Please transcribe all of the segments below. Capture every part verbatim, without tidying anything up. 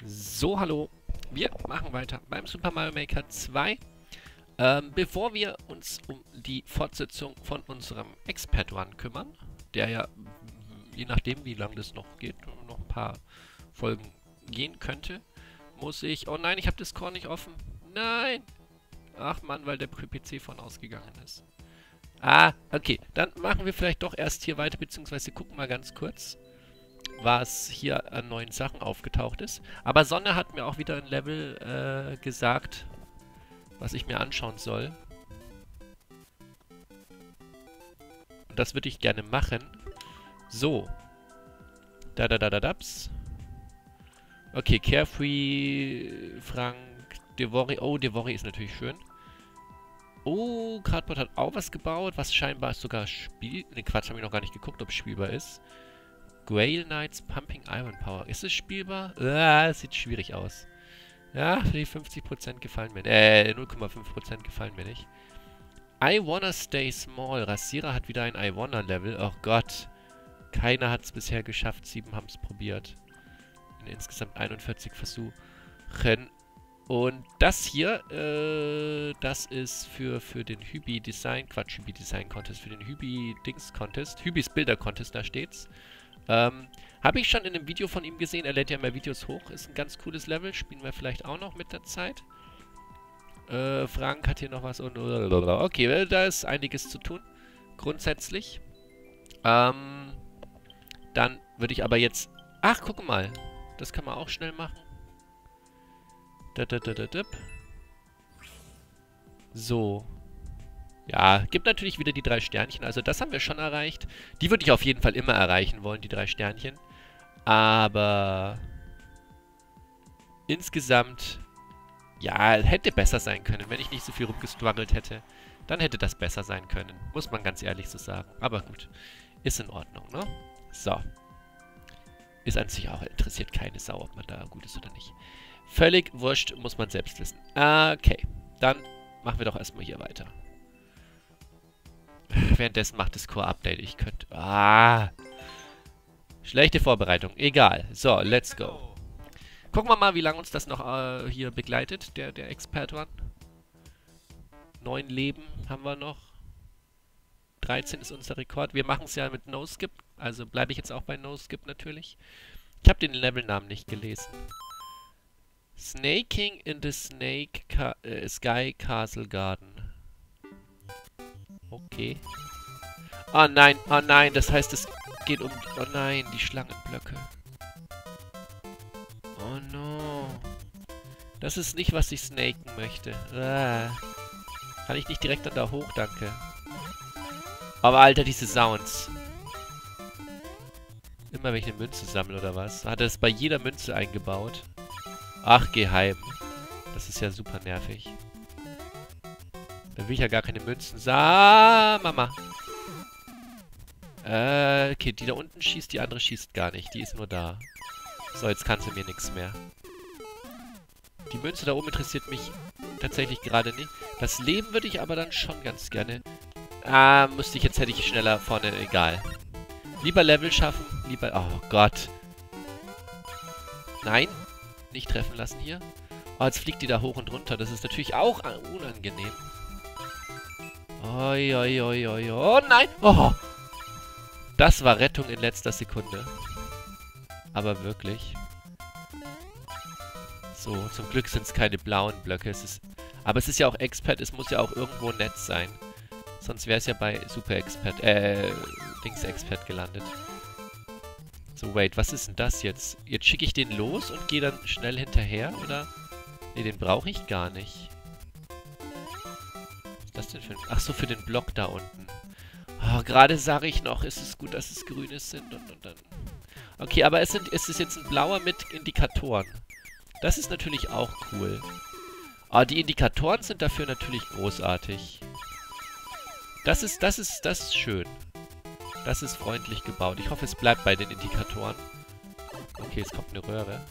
So, hallo. Wir machen weiter beim Super Mario Maker zwei. Ähm, bevor wir uns um die Fortsetzung von unserem Expert Run kümmern, der ja, je nachdem wie lange das noch geht, noch ein paar Folgen gehen könnte, muss ich... Oh nein, ich habe Discord nicht offen. Nein! Ach Mann, weil der P C von ausgegangen ist. Ah, okay. Dann machen wir vielleicht doch erst hier weiter, beziehungsweise gucken mal ganz kurz, was hier an neuen Sachen aufgetaucht ist. Aber Sonne hat mir auch wieder ein Level äh, gesagt, was ich mir anschauen soll. Und das würde ich gerne machen. So. Da da da da daps. Okay, Carefree, Frank, Devori. Oh, Devori ist natürlich schön. Oh, Cardboard hat auch was gebaut, was scheinbar sogar spielt. Ne, Quatsch, habe ich noch gar nicht geguckt, ob es spielbar ist. Grail Knights Pumping Iron Power. Ist es spielbar? Ah, es sieht schwierig aus. Ja, die fünfzig Prozent gefallen mir. Äh, null Komma fünf Prozent gefallen mir nicht. I wanna stay small. Rasierer hat wieder ein I wanna Level. Oh Gott. Keiner hat es bisher geschafft. Sieben haben es probiert. In insgesamt einundvierzig Versuchen. Und das hier, äh, das ist für, für den Hübi Design, Quatsch, Hübi Design Contest, für den Hübi Dings Contest, Hübis Bilder Contest, da steht's. Ähm, habe ich schon in einem Video von ihm gesehen, er lädt ja mehr Videos hoch, ist ein ganz cooles Level, spielen wir vielleicht auch noch mit der Zeit. Äh, Frank hat hier noch was und... Okay, da ist einiges zu tun, grundsätzlich. Ähm, dann würde ich aber jetzt... Ach, guck mal, das kann man auch schnell machen. So. Ja, gibt natürlich wieder die drei Sternchen. Also das haben wir schon erreicht. Die würde ich auf jeden Fall immer erreichen wollen, die drei Sternchen. Aber insgesamt, ja, hätte besser sein können. Wenn ich nicht so viel rumgestruggelt hätte, dann hätte das besser sein können. Muss man ganz ehrlich so sagen. Aber gut, ist in Ordnung, ne? So. Ist an sich auch, interessiert keine Sau, ob man da gut ist oder nicht. Völlig wurscht, muss man selbst wissen. Okay, dann machen wir doch erstmal hier weiter. Währenddessen macht das Core-Update. Ich könnte... Ah! Schlechte Vorbereitung. Egal. So, let's go. Gucken wir mal, wie lange uns das noch äh, hier begleitet, der, der Expert Run. Neun Leben haben wir noch. dreizehn ist unser Rekord. Wir machen es ja mit No-Skip, also bleibe ich jetzt auch bei No-Skip natürlich. Ich habe den Levelnamen nicht gelesen. Snaking in the Snake Ca äh, Sky Castle Garden. Okay. Oh nein, oh nein, das heißt, es geht um... Oh nein, die Schlangenblöcke. Oh no. Das ist nicht, was ich snaken möchte. Ah. Kann ich nicht direkt dann da hoch, danke. Aber Alter, diese Sounds. Immer wenn ich eine Münze sammle oder was. Hat er das bei jeder Münze eingebaut? Ach, geheim. Das ist ja super nervig. Da will ich ja gar keine Münzen. Sa, Mama. Äh, okay, die da unten schießt, die andere schießt gar nicht. Die ist nur da. So, jetzt kann sie mir nichts mehr. Die Münze da oben interessiert mich tatsächlich gerade nicht. Das Leben würde ich aber dann schon ganz gerne... Ah, müsste ich jetzt, hätte ich schneller vorne, egal. Lieber Level schaffen, lieber... Oh Gott. Nein. Nicht treffen lassen hier. Oh, jetzt fliegt die da hoch und runter. Das ist natürlich auch unangenehm. Oi, oi, oi, oi. Oh nein! Oh! Das war Rettung in letzter Sekunde. Aber wirklich. So, zum Glück sind es keine blauen Blöcke. Es ist, aber es ist ja auch Expert. Es muss ja auch irgendwo nett sein. Sonst wäre es ja bei Super Expert, äh, Dings Expert gelandet. So, wait, was ist denn das jetzt? Jetzt schicke ich den los und gehe dann schnell hinterher, oder? Ne, den brauche ich gar nicht. Was ist das denn für ein... Ach so, für den Block da unten. Oh, gerade sage ich noch, ist es gut, dass es grüne sind und, und dann... Okay, aber es, sind, es ist jetzt ein blauer mit Indikatoren. Das ist natürlich auch cool. Aber die Indikatoren sind dafür natürlich großartig. Das ist, das ist, das ist schön. Das ist freundlich gebaut. Ich hoffe, es bleibt bei den Indikatoren. Okay, es kommt eine Röhre.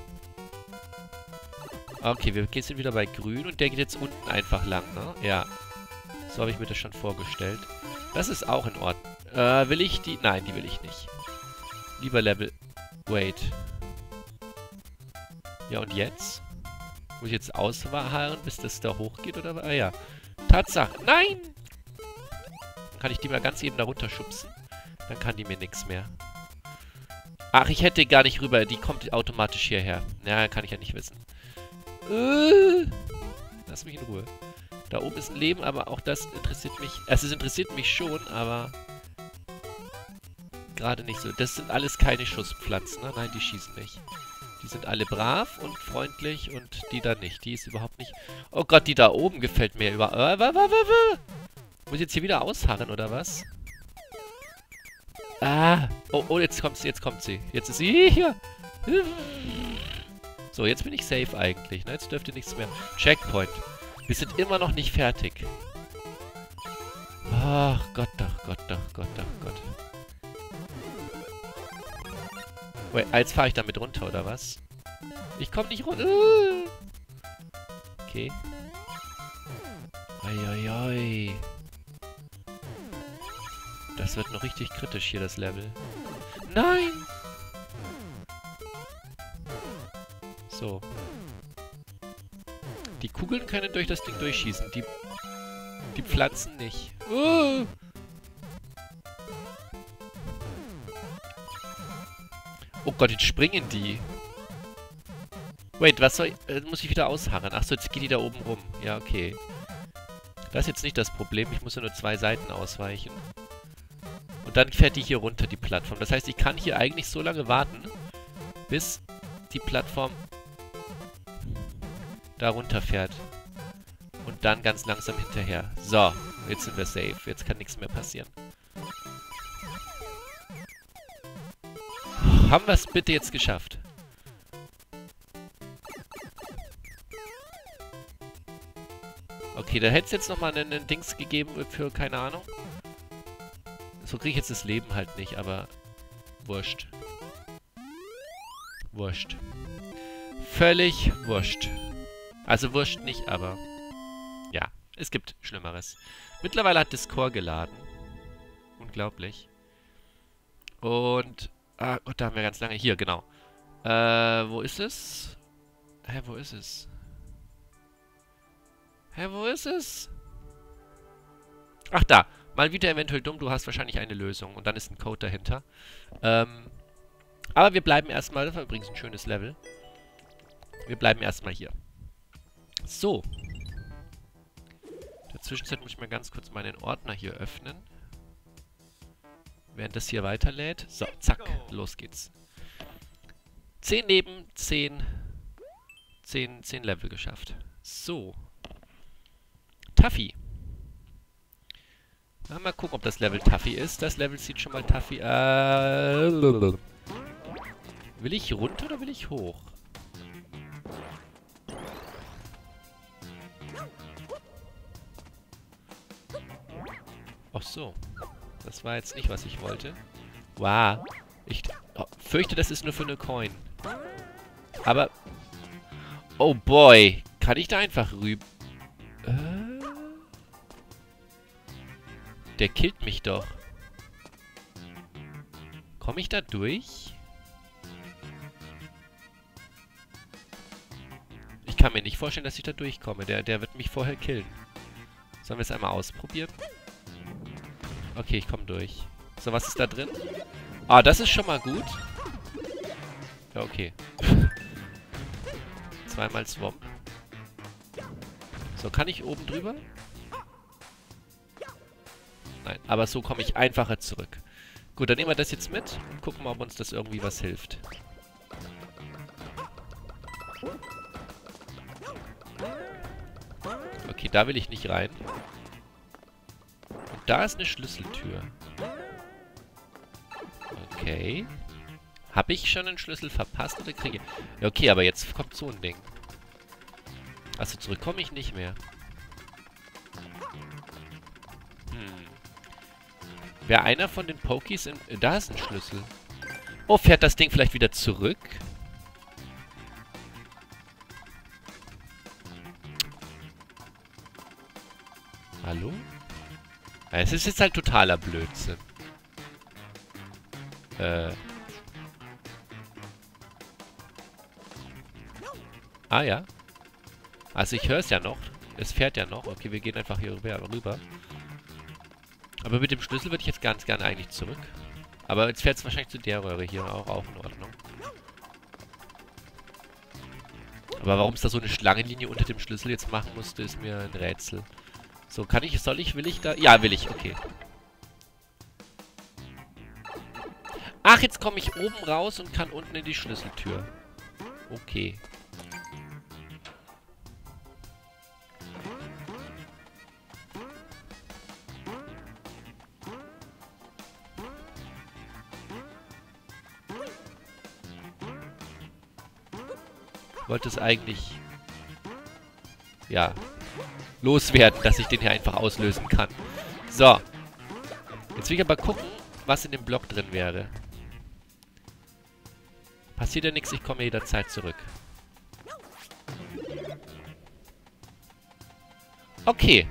Okay, wir sind wieder bei grün und der geht jetzt unten einfach lang, ne? Ja. So habe ich mir das schon vorgestellt. Das ist auch in Ordnung. Äh, will ich die? Nein, die will ich nicht. Lieber Level... Wait. Ja, und jetzt? Muss ich jetzt ausharren, bis das da hochgeht, oder was? Ah ja. Tatsache. Nein! Dann kann ich die mal ganz eben da runterschubsen. Dann kann die mir nichts mehr. Ach, ich hätte gar nicht rüber. Die kommt automatisch hierher. Ja, kann ich ja nicht wissen. Äh, lass mich in Ruhe. Da oben ist ein Leben, aber auch das interessiert mich. Also es interessiert mich schon, aber gerade nicht so. Das sind alles keine Schusspflanzen, ne? Nein, die schießen nicht. Die sind alle brav und freundlich und die da nicht. Die ist überhaupt nicht... Oh Gott, die da oben gefällt mir über... Äh, wa, wa, wa, wa. Muss ich jetzt hier wieder ausharren, oder was? Ah! Oh, oh, jetzt kommt sie, jetzt kommt sie. Jetzt ist sie hier. So, jetzt bin ich safe eigentlich. Ne? Jetzt dürfte nichts mehr. Checkpoint. Wir sind immer noch nicht fertig. Ach Gott, ach Gott, ach Gott, ach Gott. Wait, jetzt fahre ich damit runter, oder was? Ich komme nicht runter. Okay. Eieiei. Das wird noch richtig kritisch hier, das Level. Nein! So. Die Kugeln können durch das Ding durchschießen. Die, die Pflanzen nicht. Uh! Oh Gott, jetzt springen die. Wait, was soll ich... Äh, muss ich wieder ausharren? Achso, jetzt geht die da oben rum. Ja, okay. Das ist jetzt nicht das Problem. Ich muss ja nur zwei Seiten ausweichen. Und dann fährt die hier runter, die Plattform. Das heißt, ich kann hier eigentlich so lange warten, bis die Plattform da runterfährt. Und dann ganz langsam hinterher. So, jetzt sind wir safe. Jetzt kann nichts mehr passieren. Haben wir es bitte jetzt geschafft? Okay, da hätte es jetzt nochmal einen, einen Dings gegeben für, keine Ahnung. So kriege ich jetzt das Leben halt nicht, aber wurscht. Wurscht. Völlig wurscht. Also wurscht nicht, aber ja, es gibt Schlimmeres. Mittlerweile hat Discord geladen. Unglaublich. Und, ah Gott, da haben wir ganz lange. Hier, genau. Äh, wo ist es? Hä, wo ist es? Hä, wo ist es? Ach, da. Mal wieder eventuell dumm, du hast wahrscheinlich eine Lösung. Und dann ist ein Code dahinter. Ähm, aber wir bleiben erstmal, das war übrigens ein schönes Level. Wir bleiben erstmal hier. So. In der Zwischenzeit muss ich mal ganz kurz meinen Ordner hier öffnen. Während das hier weiterlädt. So, zack, los geht's. zehn neben zehn. zehn, zehn Level geschafft. So. Taffy. Na, mal gucken, ob das Level Taffy ist. Das Level sieht schon mal Taffy... Äh, will ich runter oder will ich hoch? Ach so. Das war jetzt nicht, was ich wollte. Wow. Ich oh, fürchte, das ist nur für eine Coin. Aber... Oh boy. Kann ich da einfach rüber... Äh... Der killt mich doch. Komme ich da durch? Ich kann mir nicht vorstellen, dass ich da durchkomme. Der, der wird mich vorher killen. Sollen wir es einmal ausprobieren? Okay, ich komme durch. So, was ist da drin? Ah, das ist schon mal gut. Ja, okay. Zweimal Swamp. So, kann ich oben drüber? Nein, aber so komme ich einfacher zurück. Gut, dann nehmen wir das jetzt mit und gucken mal, ob uns das irgendwie was hilft. Okay, da will ich nicht rein. Und da ist eine Schlüsseltür. Okay. Habe ich schon einen Schlüssel verpasst oder kriege ich... Ja, okay, aber jetzt kommt so ein Ding. Also zurück komme ich nicht mehr. Hm. Wäre einer von den Pokies in... Da ist ein Schlüssel. Oh, fährt das Ding vielleicht wieder zurück? Hallo? Ja, es ist jetzt halt totaler Blödsinn. Äh... Ah ja. Also ich höre es ja noch. Es fährt ja noch. Okay, wir gehen einfach hier rüber. Aber mit dem Schlüssel würde ich jetzt ganz gerne eigentlich zurück. Aber jetzt fährt es wahrscheinlich zu der Röhre hier. Auch, auch in Ordnung. Aber warum es da so eine Schlangenlinie unter dem Schlüssel jetzt machen musste, ist mir ein Rätsel. So, kann ich, soll ich, will ich da? Ja, will ich, okay. Ach, jetzt komme ich oben raus und kann unten in die Schlüsseltür. Okay. Ich wollte es eigentlich... Ja... loswerden, dass ich den hier einfach auslösen kann. So. Jetzt will ich aber gucken, was in dem Block drin wäre. Passiert ja nichts, ich komme jederzeit zurück. Okay.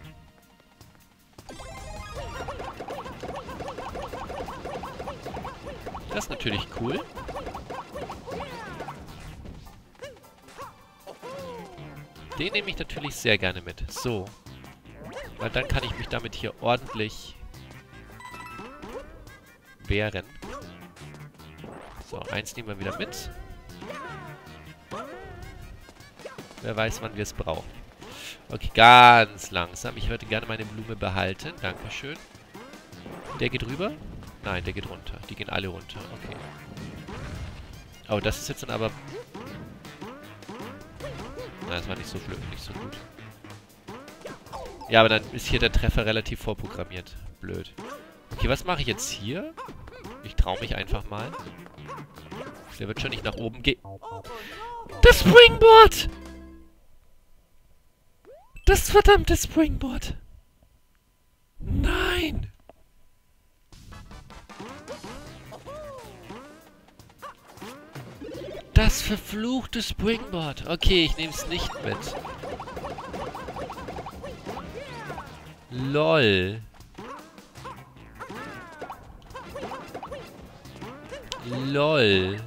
Das ist natürlich cool. Den nehme ich natürlich sehr gerne mit. So. Weil dann kann ich mich damit hier ordentlich wehren. So, eins nehmen wir wieder mit. Wer weiß, wann wir es brauchen. Okay, ganz langsam. Ich würde gerne meine Blume behalten. Dankeschön. Der geht rüber? Nein, der geht runter. Die gehen alle runter. Okay. Oh, das ist jetzt dann aber... Na, das war nicht so blöd, nicht so gut. Ja, aber dann ist hier der Treffer relativ vorprogrammiert. Blöd. Okay, was mache ich jetzt hier? Ich traue mich einfach mal. Der wird schon nicht nach oben gehen. Das Springboard! Das verdammte Springboard! Nein! Das verfluchte Springboard. Okay, ich nehme es nicht mit. Lol. Lol.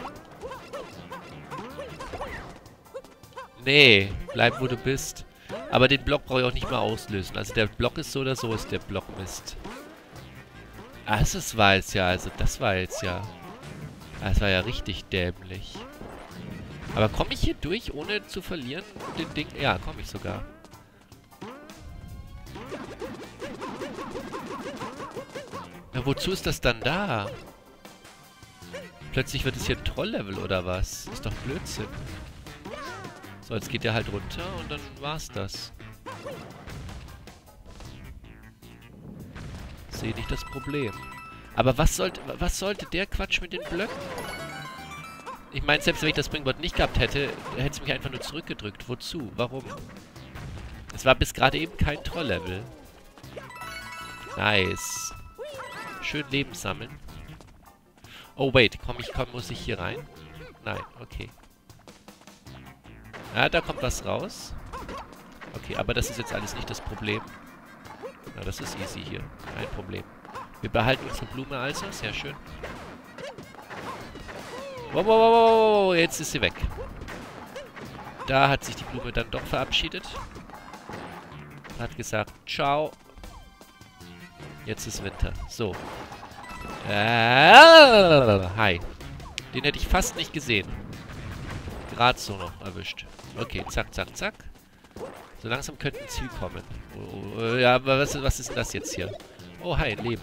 Nee, bleib wo du bist. Aber den Block brauche ich auch nicht mehr auslösen. Also der Block ist so oder so, ist der Block Mist. Ah, das war jetzt ja, also das war jetzt ja... Das war ja richtig dämlich. Aber komme ich hier durch, ohne zu verlieren? Den Ding? Ja, komme ich sogar. Ja, wozu ist das dann da? Plötzlich wird es hier ein Trolllevel oder was? Ist doch Blödsinn. So, jetzt geht der halt runter und dann war's das. Sehe nicht das Problem. Aber was sollte, was sollte der Quatsch mit den Blöcken? Ich meine, selbst wenn ich das Springboard nicht gehabt hätte, hätte es mich einfach nur zurückgedrückt. Wozu? Warum? Es war bis gerade eben kein Trolllevel. Nice. Schön Leben sammeln. Oh, wait. Komm, ich komm, muss ich hier rein? Nein, okay. Ja, da kommt was raus. Okay, aber das ist jetzt alles nicht das Problem. Na, das ist easy hier. Kein Problem. Wir behalten unsere Blume also. Sehr schön. Wow, wow, wow, wow, jetzt ist sie weg. Da hat sich die Blume dann doch verabschiedet. Hat gesagt, ciao. Jetzt ist Winter. So. Äh, hi. Den hätte ich fast nicht gesehen. Gerade so noch erwischt. Okay, zack, zack, zack. So langsam könnte ein Ziel kommen. Oh, oh, ja, aber was, was ist denn das jetzt hier? Oh, hi, Leben.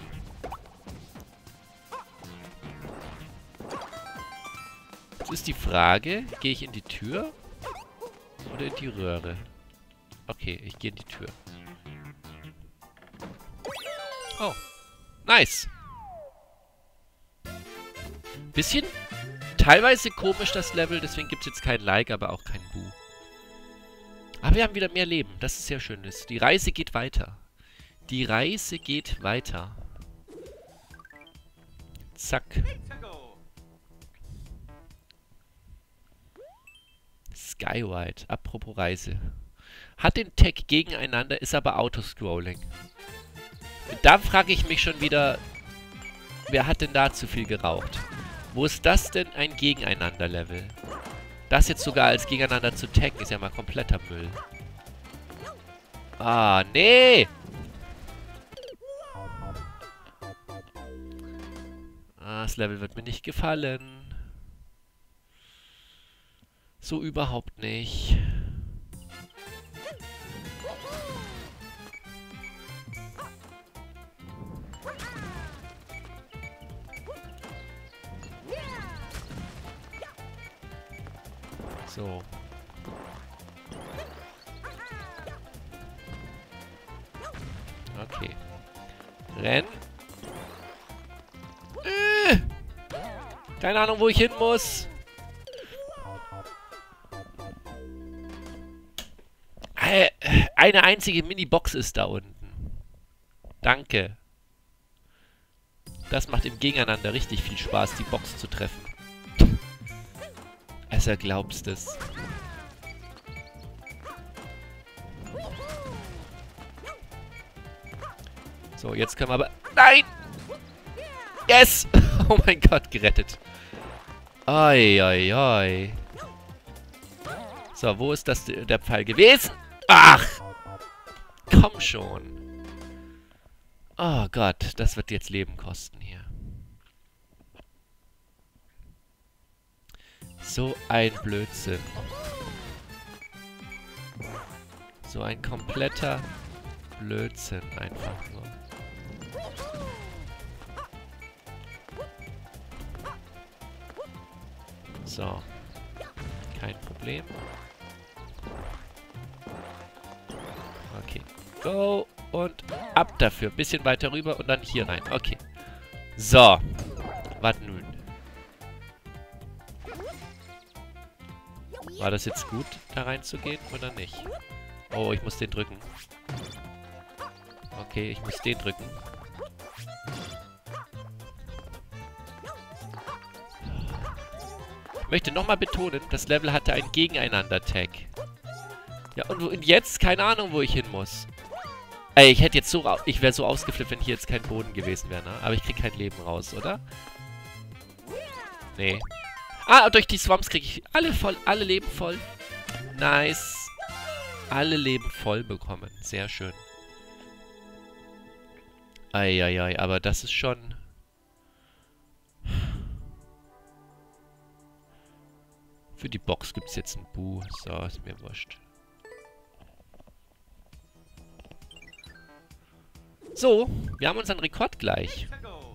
Jetzt ist die Frage, gehe ich in die Tür oder in die Röhre? Okay, ich gehe in die Tür. Oh, nice. Bisschen teilweise komisch das Level, deswegen gibt es jetzt kein Like, aber auch kein Bu. Aber wir haben wieder mehr Leben, das ist sehr schön. Die Reise geht weiter. Die Reise geht weiter. Zack. Skywide, apropos Reise. Hat den Tag gegeneinander, ist aber Autoscrolling. Da frage ich mich schon wieder, wer hat denn da zu viel geraucht? Wo ist das denn ein Gegeneinander-Level? Das jetzt sogar als gegeneinander zu taggen, ist ja mal kompletter Müll. Ah, nee! Ah, das Level wird mir nicht gefallen. So überhaupt nicht. So. Okay. Renn. Äh. Keine Ahnung, wo ich hin muss. Äh, eine einzige Mini-Box ist da unten. Danke. Das macht im Gegeneinander richtig viel Spaß, die Box zu treffen. Also glaubst es. So, jetzt können wir aber... Nein! Yes! Oh mein Gott, gerettet. Oi, oi, oi. So, wo ist das der Pfeil gewesen? Ach! Komm schon. Oh Gott, das wird jetzt Leben kosten hier. So ein Blödsinn. So ein kompletter Blödsinn einfach nur. So. Kein Problem. Okay. Go und ab dafür. Bisschen weiter rüber und dann hier rein. Okay. So. Was nun? War das jetzt gut, da reinzugehen oder nicht? Oh, ich muss den drücken. Okay, ich muss den drücken. Ich möchte nochmal betonen, das Level hatte ein Gegeneinander-Tag. Ja, und, und jetzt? Keine Ahnung, wo ich hin muss. Ey, ich hätte jetzt so... Ich wäre so ausgeflippt, wenn hier jetzt kein Boden gewesen wäre, ne? Aber ich krieg kein Leben raus, oder? Nee. Ah, durch die Swamps kriege ich alle voll, alle Leben voll. Nice. Alle Leben voll bekommen. Sehr schön. Eieiei, aber das ist schon... Für die Box gibt es jetzt ein Bu. So, ist mir wurscht. So, wir haben unseren Rekord gleich.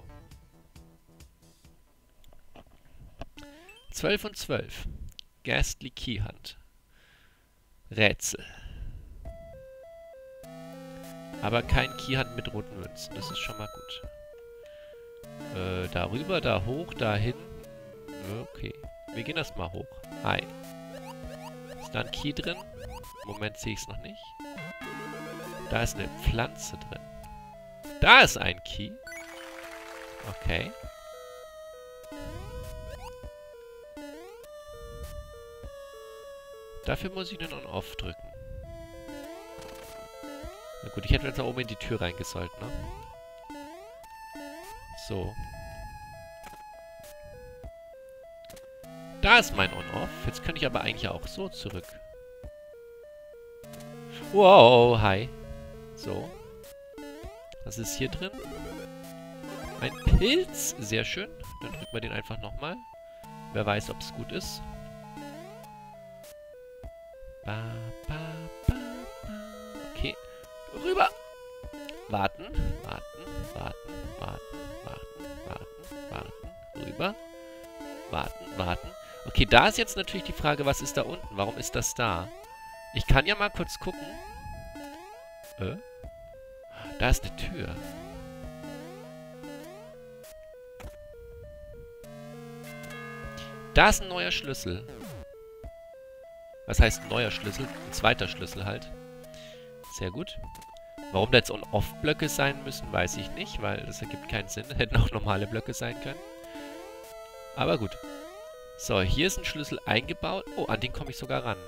zwölf und zwölf. Ghastly Keyhand. Rätsel. Aber kein Keyhand mit roten Münzen. Das ist schon mal gut. Äh, darüber, da hoch, dahin. Okay. Wir gehen erstmal hoch. Hi. Ist da ein Key drin? Im Moment sehe ich es noch nicht. Da ist eine Pflanze drin. Da ist ein Key. Okay. Dafür muss ich den On-Off drücken. Na gut, ich hätte jetzt da oben in die Tür reingesollt, ne? So. Da ist mein On-Off. Jetzt könnte ich aber eigentlich auch so zurück. Wow, hi. So. Was ist hier drin? Ein Pilz. Sehr schön. Dann drücken wir den einfach nochmal. Wer weiß, ob es gut ist. Ba, ba, ba, ba. Okay. Rüber. Warten. Warten. Warten. Warten. Warten. Warten. Warten. Rüber. Warten. Warten. Okay, da ist jetzt natürlich die Frage, was ist da unten? Warum ist das da? Ich kann ja mal kurz gucken. Äh? Da ist eine Tür. Da ist ein neuer Schlüssel. Was heißt ein neuer Schlüssel? Ein zweiter Schlüssel halt. Sehr gut. Warum da jetzt On-Off-Blöcke sein müssen, weiß ich nicht, weil das ergibt keinen Sinn. Hätten auch normale Blöcke sein können. Aber gut. So, hier ist ein Schlüssel eingebaut. Oh, an den komme ich sogar ran.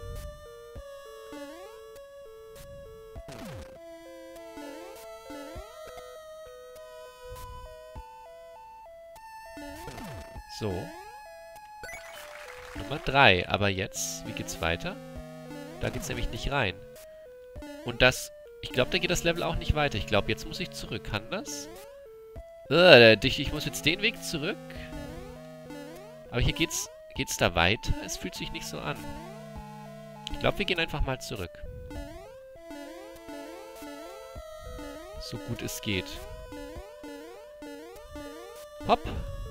So. Nummer drei. Aber jetzt, wie geht's weiter? Da geht's nämlich nicht rein. Und das... Ich glaube, da geht das Level auch nicht weiter. Ich glaube, jetzt muss ich zurück. Kann das? Uh, ich muss jetzt den Weg zurück. Aber hier geht's... Geht's da weiter? Es fühlt sich nicht so an. Ich glaube, wir gehen einfach mal zurück. So gut es geht. Hopp.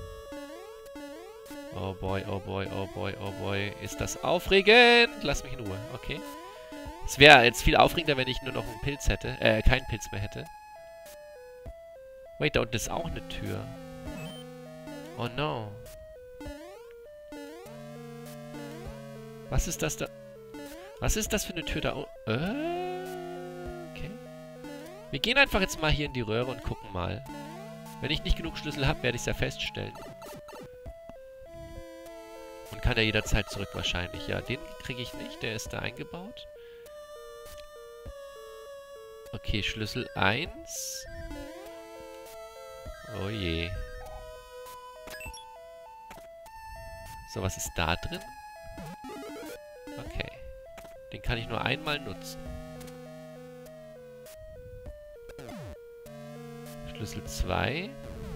Oh boy, oh boy, oh boy, oh boy. Ist das aufregend? Lass mich in Ruhe. Okay. Es wäre jetzt viel aufregender, wenn ich nur noch einen Pilz hätte. Äh, keinen Pilz mehr hätte. Wait, da unten ist auch eine Tür. Oh no. Was ist das da? Was ist das für eine Tür da unten? Äh, okay. Wir gehen einfach jetzt mal hier in die Röhre und gucken mal. Wenn ich nicht genug Schlüssel habe, werde ich es ja feststellen. Und kann ja jederzeit zurück wahrscheinlich. Ja, den kriege ich nicht. Der ist da eingebaut. Okay, Schlüssel eins. Oh je. So, was ist da drin? Okay. Den kann ich nur einmal nutzen. Schlüssel zwei.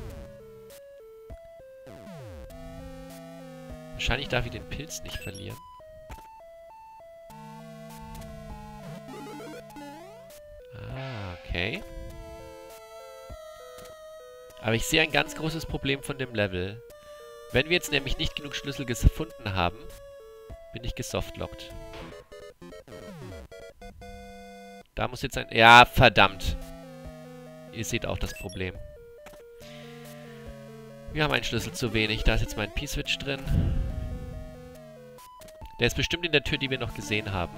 Wahrscheinlich darf ich den Pilz nicht verlieren. Ah, okay. Aber ich sehe ein ganz großes Problem von dem Level. Wenn wir jetzt nämlich nicht genug Schlüssel gefunden haben, bin ich gesoftlockt. Da muss jetzt ein... Ja, verdammt. Ihr seht auch das Problem. Wir haben einen Schlüssel zu wenig. Da ist jetzt mein P-Switch drin. Der ist bestimmt in der Tür, die wir noch gesehen haben.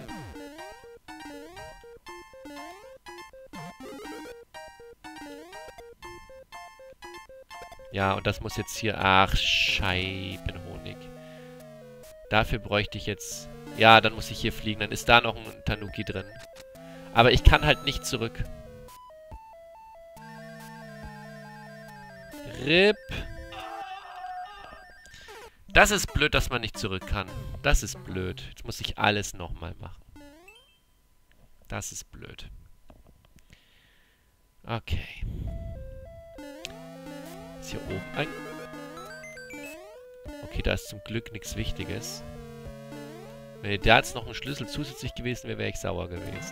Ja, und das muss jetzt hier... Ach, Scheibenhonig. Dafür bräuchte ich jetzt... Ja, dann muss ich hier fliegen. Dann ist da noch ein Tanuki drin. Aber ich kann halt nicht zurück. R I P. Das ist blöd, dass man nicht zurück kann. Das ist blöd. Jetzt muss ich alles nochmal machen. Das ist blöd. Okay. Ist hier oben ein... Okay, da ist zum Glück nichts Wichtiges. Wenn da jetzt noch ein Schlüssel zusätzlich gewesen wäre, wäre ich sauer gewesen.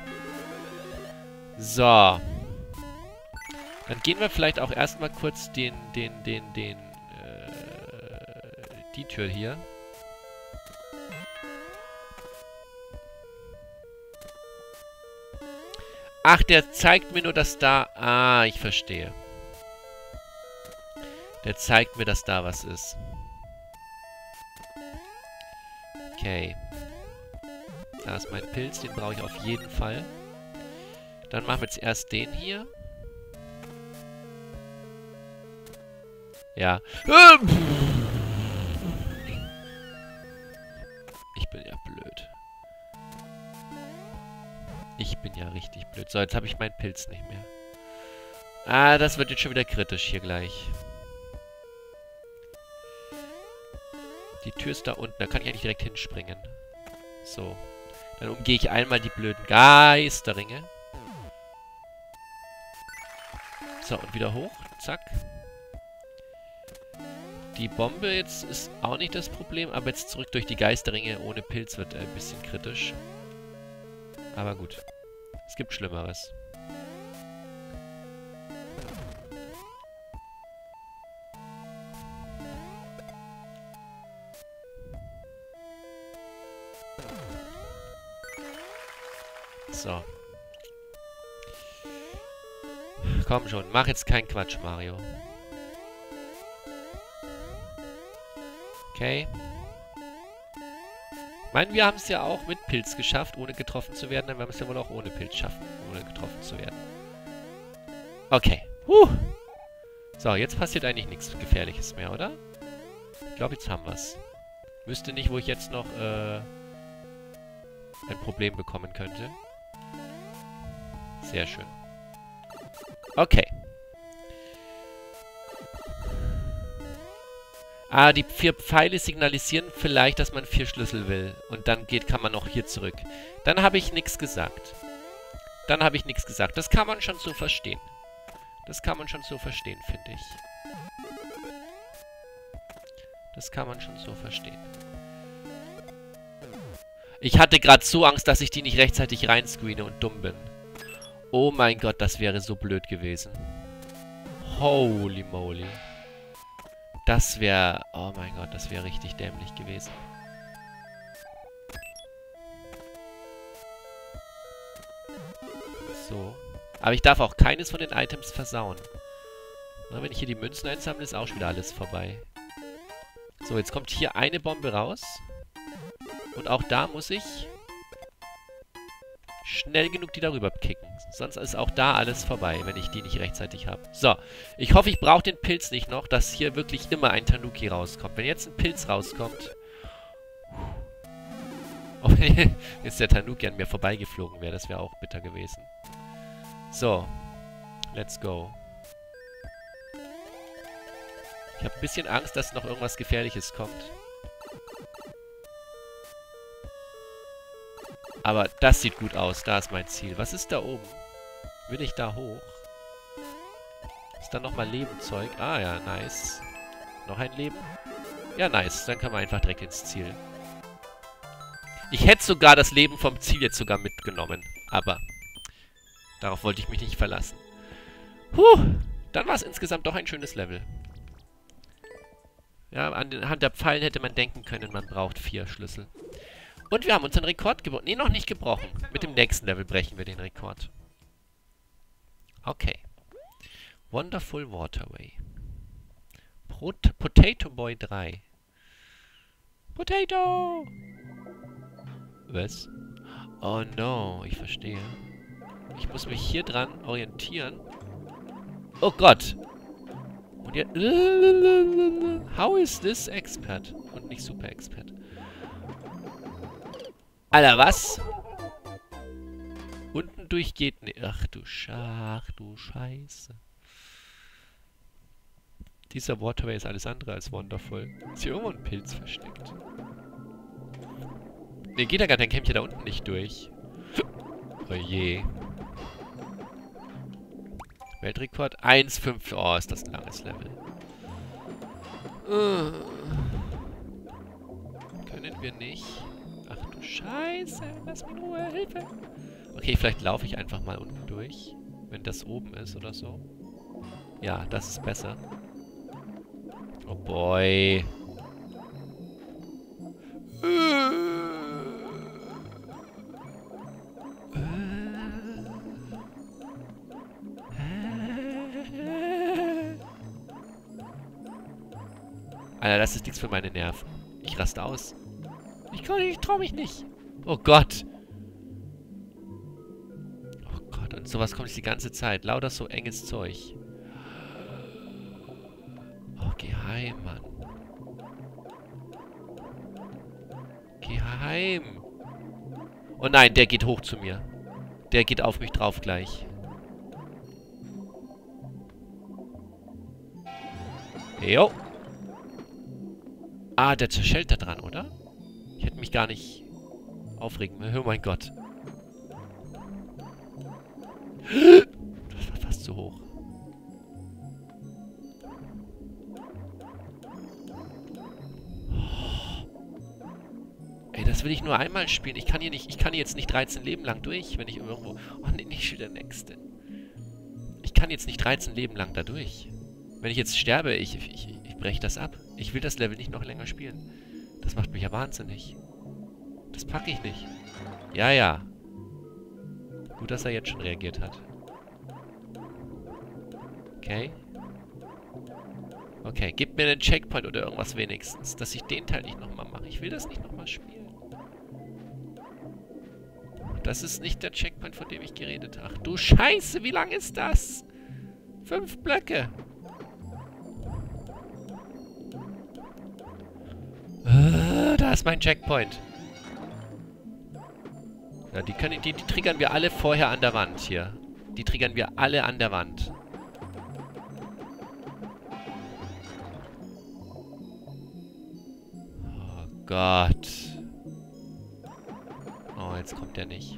So. Dann gehen wir vielleicht auch erstmal kurz den, den, den, den, äh, die Tür hier. Ach, der zeigt mir nur, dass da... Ah, ich verstehe. Der zeigt mir, dass da was ist. Okay. Da ist mein Pilz, den brauche ich auf jeden Fall. Dann machen wir jetzt erst den hier. Ja. Ich bin ja blöd. Ich bin ja richtig blöd. So, jetzt habe ich meinen Pilz nicht mehr. Ah, das wird jetzt schon wieder kritisch hier gleich. Die Tür ist da unten. Da kann ich eigentlich direkt hinspringen. So. Dann umgehe ich einmal die blöden Geisterringe. So, und wieder hoch. Zack. Die Bombe jetzt ist auch nicht das Problem, aber jetzt zurück durch die Geisterringe ohne Pilz wird ein bisschen kritisch. Aber gut. Es gibt Schlimmeres. So. Komm schon, mach jetzt keinen Quatsch, Mario. Okay. Ich meine, wir haben es ja auch mit Pilz geschafft, ohne getroffen zu werden. Dann werden wir es ja wohl auch ohne Pilz schaffen, ohne getroffen zu werden. Okay. Huh. So, jetzt passiert eigentlich nichts Gefährliches mehr, oder? Ich glaube, jetzt haben wir es. Wüsste nicht, wo ich jetzt noch äh, ein Problem bekommen könnte. Sehr schön. Okay. Ah, die vier Pfeile signalisieren vielleicht, dass man vier Schlüssel will. Und dann geht, kann man auch hier zurück. Dann habe ich nichts gesagt. Dann habe ich nichts gesagt. Das kann man schon so verstehen. Das kann man schon so verstehen, finde ich. Das kann man schon so verstehen. Ich hatte gerade so Angst, dass ich die nicht rechtzeitig reinscreene und dumm bin. Oh mein Gott, das wäre so blöd gewesen. Holy moly. Das wäre... Oh mein Gott, das wäre richtig dämlich gewesen. So. Aber ich darf auch keines von den Items versauen. Na, wenn ich hier die Münzen einsammle, ist auch schon wieder alles vorbei. So, jetzt kommt hier eine Bombe raus. Und auch da muss ich schnell genug die darüber kicken. Sonst ist auch da alles vorbei, wenn ich die nicht rechtzeitig habe. So, ich hoffe, ich brauche den Pilz nicht noch, dass hier wirklich immer ein Tanuki rauskommt. Wenn jetzt ein Pilz rauskommt... Oh, wenn jetzt der Tanuki an mir vorbeigeflogen wäre, das wäre auch bitter gewesen. So, let's go. Ich habe ein bisschen Angst, dass noch irgendwas Gefährliches kommt. Aber das sieht gut aus. Da ist mein Ziel. Was ist da oben? Will ich da hoch? Ist da nochmal Lebenzeug? Ah ja, nice. Noch ein Leben? Ja, nice. Dann kann man einfach direkt ins Ziel. Ich hätte sogar das Leben vom Ziel jetzt sogar mitgenommen. Aber darauf wollte ich mich nicht verlassen. Puh. Dann war es insgesamt doch ein schönes Level. Ja, anhand der Pfeilen hätte man denken können, man braucht vier Schlüssel. Und wir haben unseren Rekord gebrochen. Nee, noch nicht gebrochen. Mit dem nächsten Level brechen wir den Rekord. Okay. Wonderful Waterway. Pot Potato Boy drei. Potato! Was? Oh no, ich verstehe. Ich muss mich hier dran orientieren. Oh Gott! Und jetzt... How is this Expert? Und nicht Super Expert. Alter, was? Unten durch geht... Ne ach du Schach, du Scheiße. Dieser Waterway ist alles andere als wonderful. Ist hier irgendwo ein Pilz versteckt? Ne, geht ja gar, dann käme ich ja da unten nicht durch. Oh je. Weltrekord eins Komma fünf. Oh, ist das ein langes Level. Uh. Können wir nicht... Ach du Scheiße, lass mich in Ruhe, Hilfe. Okay, vielleicht laufe ich einfach mal unten durch. Wenn das oben ist oder so. Ja, das ist besser. Oh boy. Alter, das ist nichts für meine Nerven. Ich raste aus. Ich, kann, ich trau mich nicht. Oh Gott. Oh Gott, und sowas kommt die ganze Zeit. Lauter so enges Zeug. Oh, geh heim, Mann. Geh heim. Oh nein, der geht hoch zu mir. Der geht auf mich drauf gleich. Jo. Ah, der zerschellt da dran, oder? Ich hätte mich gar nicht aufregen müssen. Oh mein Gott. Das war fast zu hoch. Oh. Ey, das will ich nur einmal spielen. Ich kann hier nicht, ich kann hier jetzt nicht dreizehn Leben lang durch, wenn ich irgendwo... Oh, nee, nicht schon der Nächste. Ich kann jetzt nicht dreizehn Leben lang da durch. Wenn ich jetzt sterbe, ich, ich, ich breche das ab. Ich will das Level nicht noch länger spielen. Das macht mich ja wahnsinnig. Das packe ich nicht. Ja, ja. Gut, dass er jetzt schon reagiert hat. Okay. Okay, gib mir einen Checkpoint oder irgendwas wenigstens, dass ich den Teil nicht nochmal mache. Ich will das nicht nochmal spielen. Das ist nicht der Checkpoint, von dem ich geredet habe. Ach du Scheiße, wie lang ist das? Fünf Blöcke. Äh, da ist mein Checkpoint. Ja, die, können, die, die triggern wir alle vorher an der Wand hier. Die triggern wir alle an der Wand. Gott. Oh, jetzt kommt der nicht.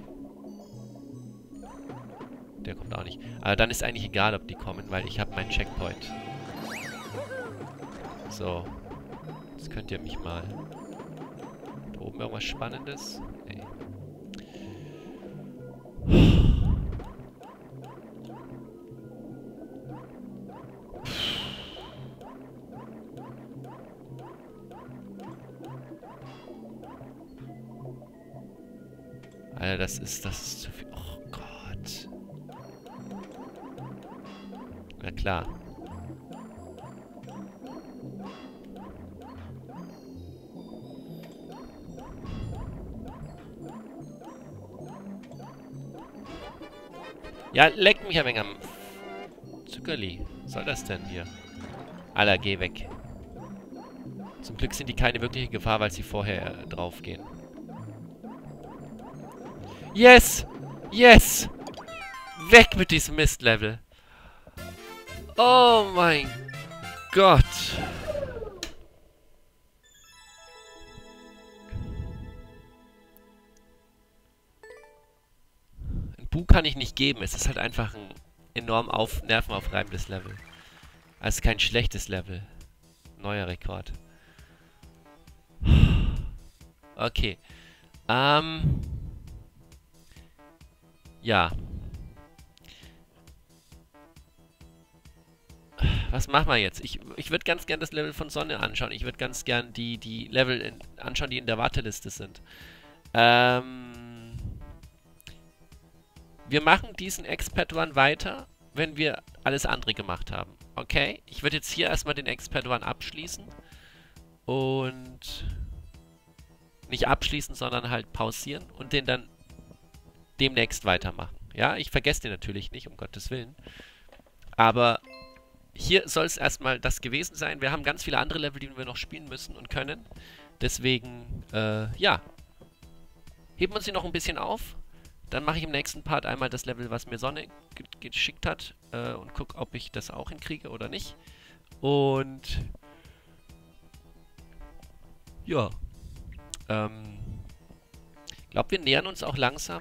Der kommt auch nicht. Aber dann ist eigentlich egal, ob die kommen, weil ich habe meinen Checkpoint. So. Jetzt könnt ihr mich mal... Da oben irgendwas Spannendes? Nee. Alter, das ist... Das ist zu viel... Oh Gott. Na klar. Ja, leck mich ein wenig am Zuckerli. Was soll das denn hier? Alter, geh weg. Zum Glück sind die keine wirkliche Gefahr, weil sie vorher äh, draufgehen. Yes! Yes! Weg mit diesem Mistlevel! Oh mein Gott! Ein Bu kann ich nicht geben. Es ist halt einfach ein enorm auf nervenaufreibendes Level. Also kein schlechtes Level. Neuer Rekord. Okay. Ähm... Ja. Was machen wir jetzt? Ich, ich würde ganz gern das Level von Sonne anschauen. Ich würde ganz gern die, die Level in, anschauen, die in der Warteliste sind. Ähm... Wir machen diesen Expert Run weiter, wenn wir alles andere gemacht haben. Okay? Ich würde jetzt hier erstmal den Expert Run abschließen. Und... Nicht abschließen, sondern halt pausieren und den dann demnächst weitermachen. Ja, ich vergesse den natürlich nicht, um Gottes Willen. Aber hier soll es erstmal das gewesen sein. Wir haben ganz viele andere Level, die wir noch spielen müssen und können. Deswegen, äh, ja. Heben wir uns hier noch ein bisschen auf. Dann mache ich im nächsten Part einmal das Level, was mir Sonne ge geschickt hat. Äh, und gucke, ob ich das auch hinkriege oder nicht. Und... Ja. Ähm... Ich glaube, wir nähern uns auch langsam.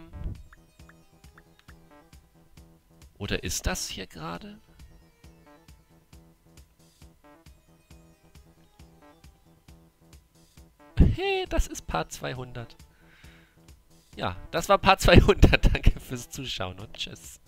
Oder ist das hier gerade? Hey, das ist Part zweihundert. Ja, das war Part zweihundert. Danke fürs Zuschauen und tschüss.